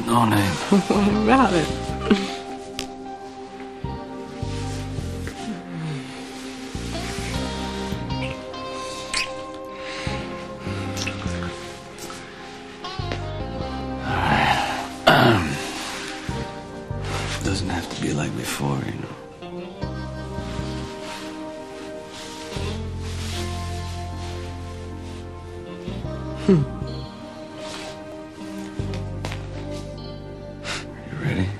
No name. What about it? Doesn't have to be like before, you know. You ready?